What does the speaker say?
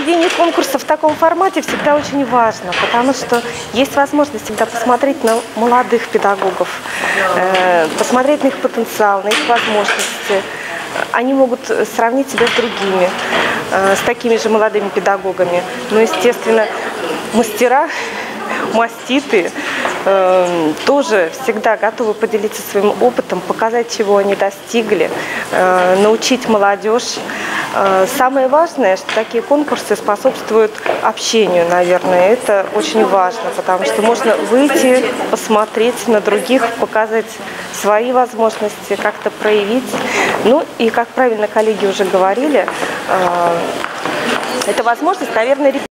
Проведение конкурса в таком формате всегда очень важно, потому что есть возможность всегда посмотреть на молодых педагогов, посмотреть на их потенциал, на их возможности. Они могут сравнить себя с другими, с такими же молодыми педагогами. Но, естественно, мастера, маститы тоже всегда готовы поделиться своим опытом, показать, чего они достигли, научить молодежь. Самое важное, что такие конкурсы способствуют общению, наверное. Это очень важно, потому что можно выйти, посмотреть на других, показать свои возможности, как-то проявить. Ну и, как правильно коллеги уже говорили, это возможность, наверное,